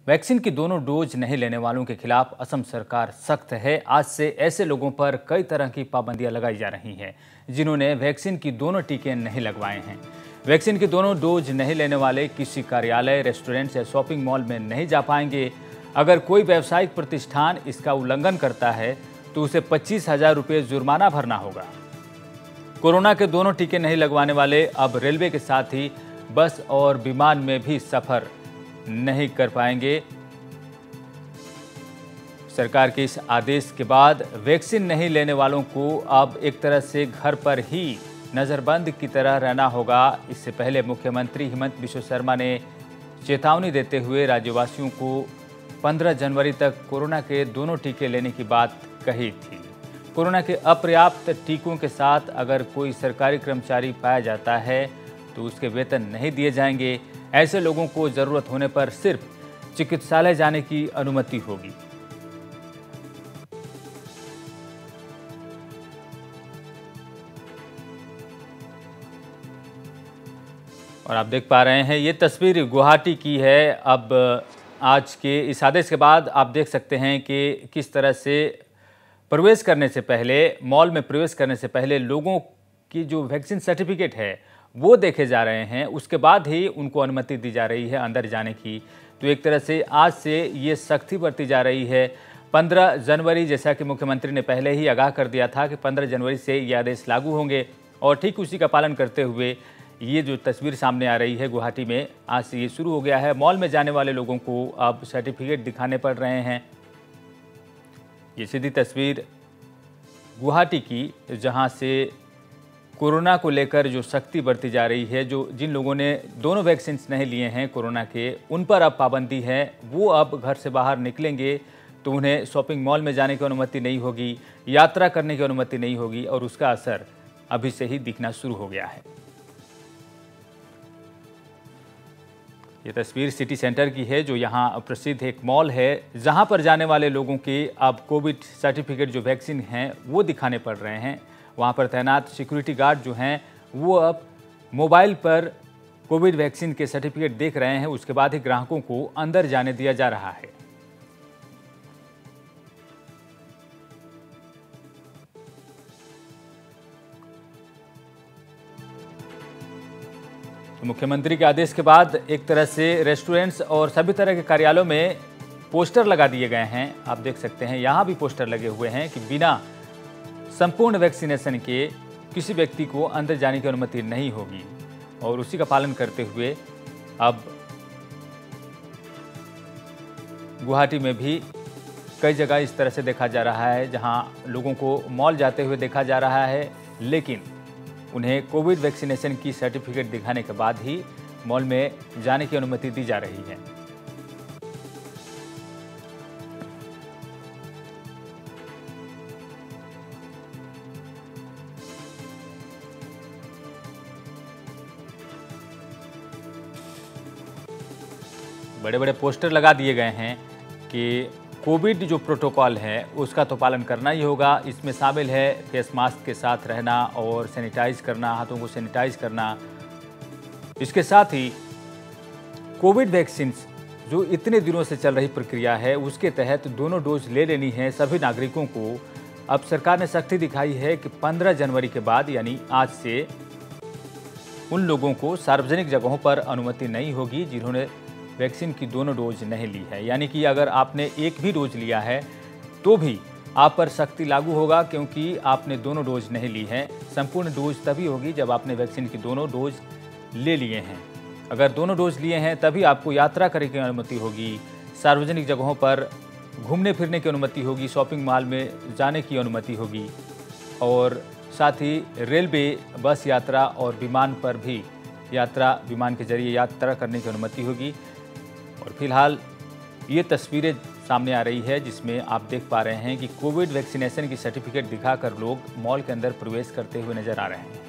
Vaccine की दोनों dose नहीं लेने वालों के खिलाफ असम सरकार सख्त है। आज से ऐसे लोगों पर कई तरह की पाबंदियां लगाई जा रही हैं जिन्होंने वैक्सीन की दोनों टीके नहीं लगवाए हैं। वैक्सीन की दोनों डोज नहीं लेने वाले किसी कार्यालय, रेस्टोरेंट या शॉपिंग मॉल में नहीं जा पाएंगे। अगर कोई व्यावसायिक प्रतिष्ठान इसका उल्लंघन करता है तो उसे 25,000 रुपये जुर्माना भरना होगा। कोरोना के दोनों टीके नहीं लगवाने वाले अब रेलवे के साथ ही बस और विमान में भी सफर नहीं कर पाएंगे। सरकार के इस आदेश के बाद वैक्सीन नहीं लेने वालों को अब एक तरह से घर पर ही नजरबंद की तरह रहना होगा। इससे पहले मुख्यमंत्री हिमंत बिश्व शर्मा ने चेतावनी देते हुए राज्यवासियों को 15 जनवरी तक कोरोना के दोनों टीके लेने की बात कही थी। कोरोना के अपर्याप्त टीकों के साथ अगर कोई सरकारी कर्मचारी पाया जाता है तो उसके वेतन नहीं दिए जाएंगे। ऐसे लोगों को जरूरत होने पर सिर्फ चिकित्सालय जाने की अनुमति होगी। और आप देख पा रहे हैं ये तस्वीर गुवाहाटी की है। अब आज के इस आदेश के बाद आप देख सकते हैं कि किस तरह से प्रवेश करने से पहले, मॉल में प्रवेश करने से पहले लोगों की जो वैक्सीन सर्टिफिकेट है वो देखे जा रहे हैं, उसके बाद ही उनको अनुमति दी जा रही है अंदर जाने की। तो एक तरह से आज से ये सख्ती बरती जा रही है। 15 जनवरी, जैसा कि मुख्यमंत्री ने पहले ही आगाह कर दिया था कि 15 जनवरी से ये आदेश लागू होंगे और ठीक उसी का पालन करते हुए ये जो तस्वीर सामने आ रही है गुवाहाटी में, आज से ये शुरू हो गया है। मॉल में जाने वाले लोगों को अब सर्टिफिकेट दिखाने पड़ रहे हैं। ये सीधी तस्वीर गुवाहाटी की, जहां से कोरोना को लेकर जो सख्ती बरती जा रही है। जिन लोगों ने दोनों वैक्सीन नहीं लिए हैं कोरोना के, उन पर अब पाबंदी है। वो अब घर से बाहर निकलेंगे तो उन्हें शॉपिंग मॉल में जाने की अनुमति नहीं होगी, यात्रा करने की अनुमति नहीं होगी और उसका असर अभी से ही दिखना शुरू हो गया है। ये तस्वीर सिटी सेंटर की है, जो यहाँ प्रसिद्ध एक मॉल है, जहाँ पर जाने वाले लोगों के अब कोविड सर्टिफिकेट जो वैक्सीन हैं वो दिखाने पड़ रहे हैं। वहाँ पर तैनात सिक्योरिटी गार्ड जो हैं वो अब मोबाइल पर कोविड वैक्सीन के सर्टिफिकेट देख रहे हैं। उसके बाद ही ग्राहकों को अंदर जाने दिया जा रहा है। तो मुख्यमंत्री के आदेश के बाद एक तरह से रेस्टोरेंट्स और सभी तरह के कार्यालयों में पोस्टर लगा दिए गए हैं। आप देख सकते हैं यहाँ भी पोस्टर लगे हुए हैं कि बिना संपूर्ण वैक्सीनेशन के किसी व्यक्ति को अंदर जाने की अनुमति नहीं होगी। और उसी का पालन करते हुए अब गुवाहाटी में भी कई जगह इस तरह से देखा जा रहा है, जहां लोगों को मॉल जाते हुए देखा जा रहा है, लेकिन उन्हें कोविड वैक्सीनेशन की सर्टिफिकेट दिखाने के बाद ही मॉल में जाने की अनुमति दी जा रही है। बड़े बड़े पोस्टर लगा दिए गए हैं कि कोविड जो प्रोटोकॉल है उसका तो पालन करना ही होगा। इसमें शामिल है फेस मास्क के साथ रहना और सैनिटाइज करना, हाथों को सैनिटाइज करना। इसके साथ ही कोविड वैक्सीन जो इतने दिनों से चल रही प्रक्रिया है उसके तहत दोनों डोज ले लेनी है सभी नागरिकों को। अब सरकार ने सख्ती दिखाई है कि 15 जनवरी के बाद, यानी आज से, उन लोगों को सार्वजनिक जगहों पर अनुमति नहीं होगी जिन्होंने वैक्सीन की दोनों डोज नहीं ली है। यानी कि अगर आपने एक भी डोज लिया है तो भी आप पर सख्ती लागू होगा, क्योंकि आपने दोनों डोज नहीं ली है। संपूर्ण डोज तभी होगी जब आपने वैक्सीन की दोनों डोज ले लिए हैं। अगर दोनों डोज लिए हैं तभी आपको यात्रा करने की अनुमति होगी, सार्वजनिक जगहों पर घूमने फिरने की अनुमति होगी, शॉपिंग मॉल में जाने की अनुमति होगी और साथ ही रेलवे, बस यात्रा और विमान पर भी विमान के जरिए यात्रा करने की अनुमति होगी। और फिलहाल ये तस्वीरें सामने आ रही है जिसमें आप देख पा रहे हैं कि कोविड वैक्सीनेशन की सर्टिफिकेट दिखाकर लोग मॉल के अंदर प्रवेश करते हुए नजर आ रहे हैं।